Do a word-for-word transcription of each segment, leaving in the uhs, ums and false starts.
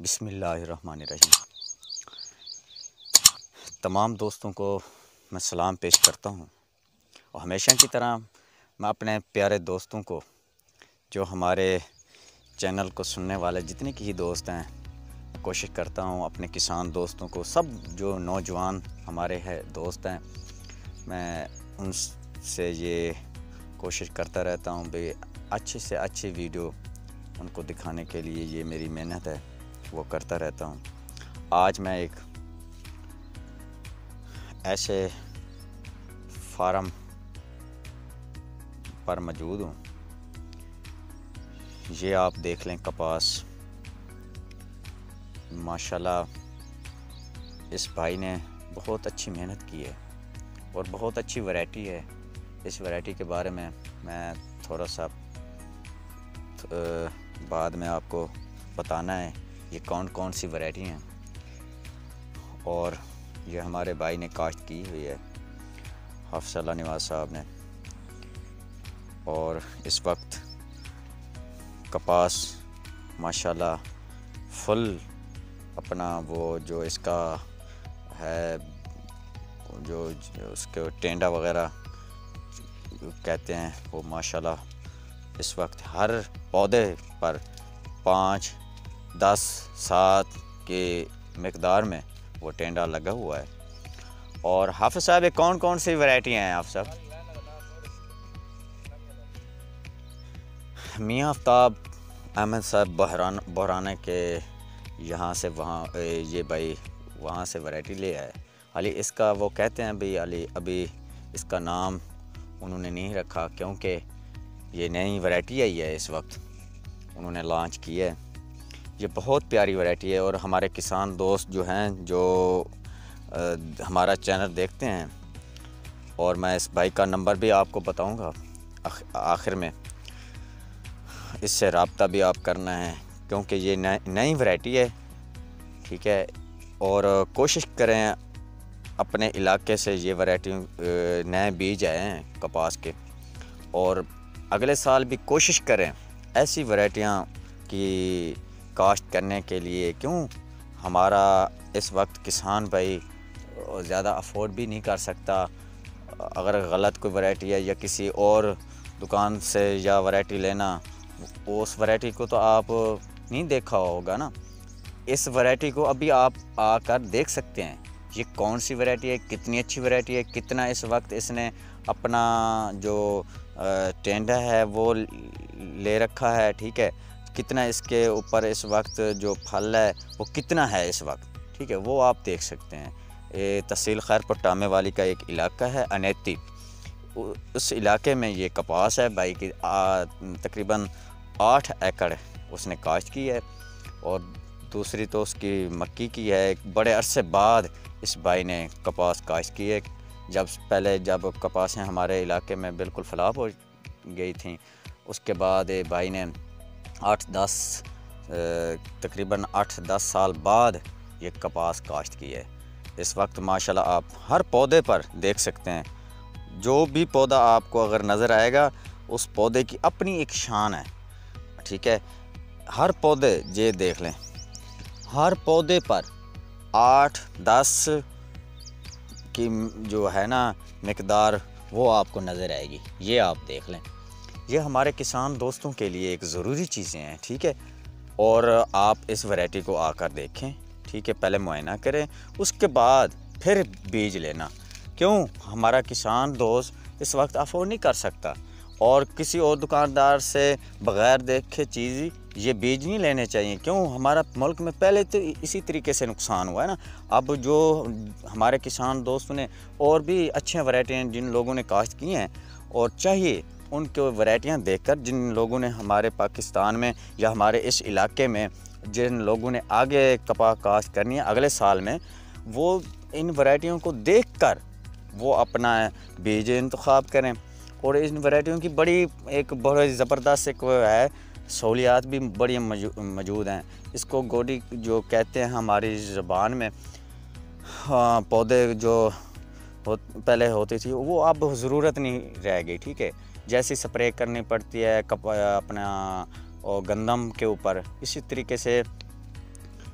बिस्मिल्लाहिर्रहमानिर्रहीम। तमाम दोस्तों को मैं सलाम पेश करता हूँ और हमेशा की तरह मैं अपने प्यारे दोस्तों को, जो हमारे चैनल को सुनने वाले जितने की ही दोस्त हैं, कोशिश करता हूँ अपने किसान दोस्तों को, सब जो नौजवान हमारे हैं दोस्त हैं, मैं उनसे ये कोशिश करता रहता हूँ भाई अच्छे से अच्छी वीडियो उनको दिखाने के लिए ये मेरी मेहनत है, वो करता रहता हूँ। आज मैं एक ऐसे फार्म पर मौजूद हूँ। ये आप देख लें, कपास माशाल्लाह इस भाई ने बहुत अच्छी मेहनत की है और बहुत अच्छी वैरायटी है। इस वैरायटी के बारे में मैं थोड़ा सा बाद में आपको बताना है ये कौन कौन सी वैरायटी हैं। और ये हमारे भाई ने काश्त की हुई है, हफ्सला निवाज साहब ने। और इस वक्त कपास माशाल्लाह फुल अपना वो जो इसका है, जो, जो उसके टेंडा वगैरह कहते हैं, वो माशाल्लाह इस वक्त हर पौधे पर पाँच दस सात के मकदार में वो टेंडा लगा हुआ है। और हाफिज साहब, ये कौन कौन सी वैरायटी हैं आप सब? मियाँ आफ्ताब अहमद साहब बहरान बहराने के यहाँ से वहाँ, ये भाई वहाँ से वैरायटी ले आए। अली इसका वो कहते हैं भाई, अली अभी इसका नाम उन्होंने नहीं रखा क्योंकि ये नई वैरायटी आई है, इस वक्त उन्होंने लॉन्च की है। ये बहुत प्यारी वैरायटी है और हमारे किसान दोस्त जो हैं, जो आ, हमारा चैनल देखते हैं, और मैं इस भाई का नंबर भी आपको बताऊंगा आखिर में, इससे रब्ता भी आप करना है क्योंकि ये नई वैरायटी है, ठीक है। और कोशिश करें अपने इलाके से ये वैरायटी नए बीज आए हैं कपास के, और अगले साल भी कोशिश करें ऐसी वैरायटियाँ की काश्त करने के लिए। क्यों, हमारा इस वक्त किसान भाई ज़्यादा अफोर्ड भी नहीं कर सकता। अगर गलत कोई वैरायटी है या किसी और दुकान से या वैरायटी लेना, उस वैरायटी को तो आप नहीं देखा होगा ना। इस वैरायटी को अभी आप आकर देख सकते हैं, ये कौन सी वैरायटी है, कितनी अच्छी वैरायटी है, कितना इस वक्त इसने अपना जो टेंडा है वो ले रखा है, ठीक है। कितना इसके ऊपर इस वक्त जो फल है वो कितना है इस वक्त, ठीक है, वो आप देख सकते हैं। ये तहसील खैरपुर टामे वाली का एक इलाका है अनैती, उस इलाके में ये कपास है भाई की तकरीबन आठ एकड़ उसने काश्त की है। और दूसरी तो उसकी मक्की की है। एक बड़े अरसे बाद इस भाई ने कपास काश्त की है। जब पहले जब कपासें हमारे इलाके में बिल्कुल फलाप हो गई थी, उसके बाद ये भाई ने आठ दस तकरीबन आठ दस साल बाद ये कपास काश्त की है। इस वक्त माशाल्लाह आप हर पौधे पर देख सकते हैं, जो भी पौधा आपको अगर नज़र आएगा उस पौधे की अपनी एक शान है, ठीक है। हर पौधे ये देख लें, हर पौधे पर आठ दस की जो है ना मकदार, वो आपको नज़र आएगी। ये आप देख लें, ये हमारे किसान दोस्तों के लिए एक ज़रूरी चीज़ें हैं, ठीक है। और आप इस वैरायटी को आकर देखें, ठीक है, पहले मुआयना करें, उसके बाद फिर बीज लेना। क्यों, हमारा किसान दोस्त इस वक्त अफोर्ड नहीं कर सकता और किसी और दुकानदार से बग़ैर देखे चीज़ ये बीज नहीं लेने चाहिए। क्यों, हमारा मुल्क में पहले तो इसी तरीके से नुकसान हुआ है ना। अब जो हमारे किसान दोस्तों ने और भी अच्छी वैरायटियाँ जिन लोगों ने काश्त की हैं, और चाहिए उनको वैरायटियाँ देखकर, जिन लोगों ने हमारे पाकिस्तान में या हमारे इस इलाके में जिन लोगों ने आगे कपास काश्त करनी है अगले साल में, वो इन वैरायटियों को देखकर वो अपना बीज इंतखाब करें। और इन वैरायटियों की बड़ी एक बहुत ज़बरदस्त एक है, सहूलियात भी बड़ी मौजूद हैं। इसको गोडी जो कहते हैं हमारी ज़बान में, हाँ, पौधे जो हो, पहले होती थी वो अब ज़रूरत नहीं रह गई, ठीक है। जैसी स्प्रे करनी पड़ती है कप अपना और गंदम के ऊपर, इसी तरीके से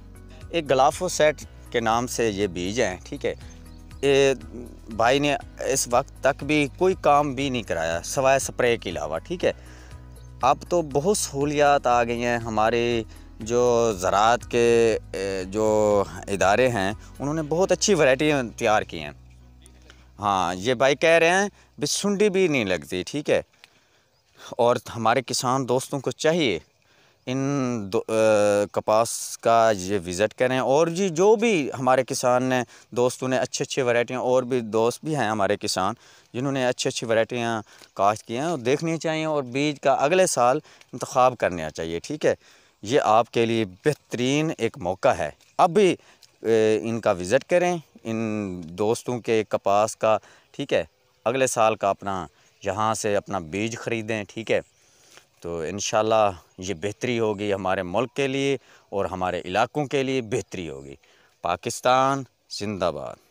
एक ग्लाफोसेट के नाम से ये बीज हैं, ठीक है। ये भाई ने इस वक्त तक भी कोई काम भी नहीं कराया सवाए स्प्रे के अलावा, ठीक है। अब तो बहुत सहूलियात आ गई हैं। हमारे जो ज़राअत के जो इदारे हैं उन्होंने बहुत अच्छी वैरायटी तैयार की हैं। हाँ, ये भाई कह रहे हैं भी सुंडी भी नहीं लगती, ठीक है। और हमारे किसान दोस्तों को चाहिए इन दो, आ, कपास का ये विज़िट करें। और जी जो भी हमारे किसान ने दोस्तों ने अच्छी अच्छी वैरायटियाँ, और भी दोस्त भी हैं हमारे किसान जिन्होंने अच्छी अच्छी वैरायटियाँ काश्त की हैं, और देखनी चाहिए और बीज का अगले साल इंतखाब करना चाहिए, ठीक है। ये आपके लिए बेहतरीन एक मौका है। अब भी इनका विज़िट करें, इन दोस्तों के कपास का, ठीक है। अगले साल का अपना यहाँ से अपना बीज ख़रीदें, ठीक है। तो इंशाल्लाह ये बेहतरी होगी हमारे मुल्क के लिए और हमारे इलाकों के लिए बेहतरी होगी। पाकिस्तान जिंदाबाद।